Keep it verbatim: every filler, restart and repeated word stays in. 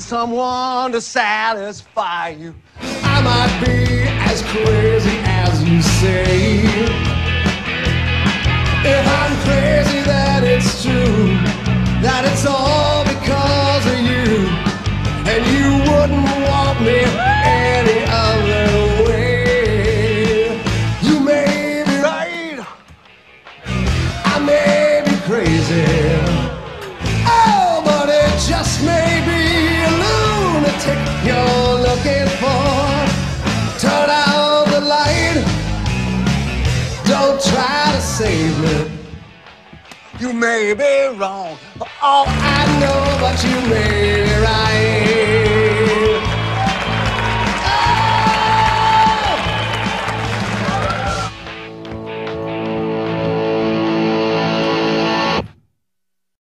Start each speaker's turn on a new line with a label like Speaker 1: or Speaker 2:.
Speaker 1: someone to satisfy you.
Speaker 2: I might be as crazy as you say. If I'm crazy, then it's true, that it's all because of you, and you wouldn't want me any other way. You may be right, I may be crazy, oh, but it just may be a lunatic you're looking for. Turn out the light, don't try to save me.
Speaker 1: You may be wrong, oh,
Speaker 2: I know, but you may be right.